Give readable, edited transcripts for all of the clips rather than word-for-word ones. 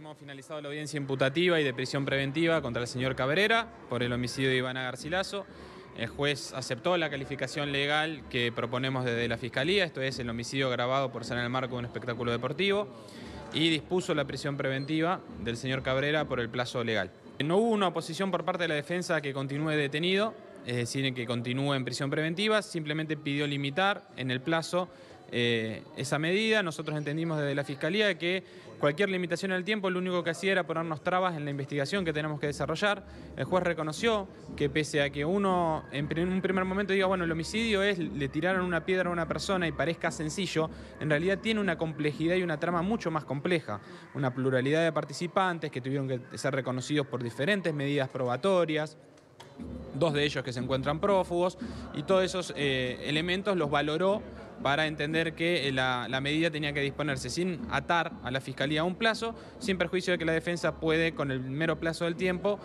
Hemos finalizado la audiencia imputativa y de prisión preventiva contra el señor Cabrera por el homicidio de Ivana Garcilaso. El juez aceptó la calificación legal que proponemos desde la Fiscalía, esto es el homicidio agravado por ser en el marco de un espectáculo deportivo, y dispuso la prisión preventiva del señor Cabrera por el plazo legal. No hubo una oposición por parte de la defensa a que continúe detenido, es decir, que continúe en prisión preventiva, simplemente pidió limitar en el plazo esa medida. Nosotros entendimos desde la Fiscalía que cualquier limitación en el tiempo lo único que hacía era ponernos trabas en la investigación que tenemos que desarrollar. El juez reconoció que pese a que uno en un primer momento diga, bueno, el homicidio es, le tiraron una piedra a una persona y parezca sencillo, en realidad tiene una complejidad y una trama mucho más compleja. Una pluralidad de participantes que tuvieron que ser reconocidos por diferentes medidas probatorias, dos de ellos que se encuentran prófugos, y todos esos elementos los valoró para entender que la medida tenía que disponerse sin atar a la Fiscalía a un plazo, sin perjuicio de que la defensa puede, con el mero paso del tiempo,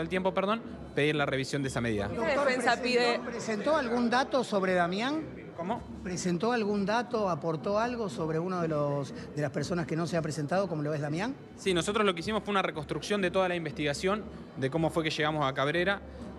pedir la revisión de esa medida. ¿La defensa presentó algún dato sobre Damián? ¿Cómo? ¿Presentó algún dato, aportó algo sobre uno de las personas que no se ha presentado, como lo es Damián? Sí, nosotros lo que hicimos fue una reconstrucción de toda la investigación, de cómo fue que llegamos a Cabrera,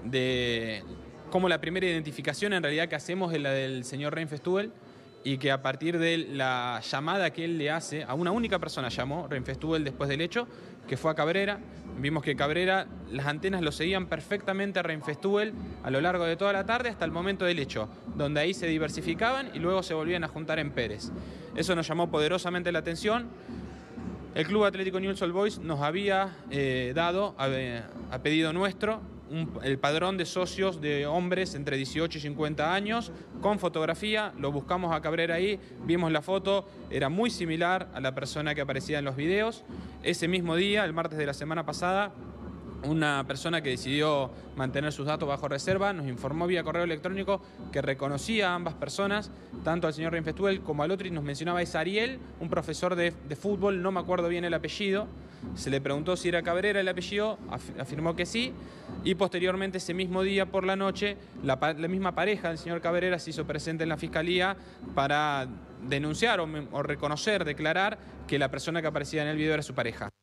de cómo la primera identificación en realidad que hacemos es la del señor Reinfestuel, y que a partir de la llamada que él le hace, a una única persona llamó, Reinfestuel, después del hecho, que fue a Cabrera. Vimos que Cabrera, las antenas lo seguían perfectamente a Reinfestuel a lo largo de toda la tarde hasta el momento del hecho, donde ahí se diversificaban y luego se volvían a juntar en Pérez. Eso nos llamó poderosamente la atención. El Club Atlético Newell's Old Boys nos había dado, a pedido nuestro, el padrón de socios de hombres entre 18 y 50 años, con fotografía. Lo buscamos a Cabrera ahí, vimos la foto, era muy similar a la persona que aparecía en los videos. Ese mismo día, el martes de la semana pasada, una persona que decidió mantener sus datos bajo reserva nos informó vía correo electrónico que reconocía a ambas personas, tanto al señor Reinfestuel como al otro, y nos mencionaba es Ariel, un profesor de fútbol, no me acuerdo bien el apellido. Se le preguntó si era Cabrera el apellido, afirmó que sí, y posteriormente ese mismo día por la noche la misma pareja del señor Cabrera se hizo presente en la Fiscalía para denunciar o reconocer, declarar que la persona que aparecía en el video era su pareja.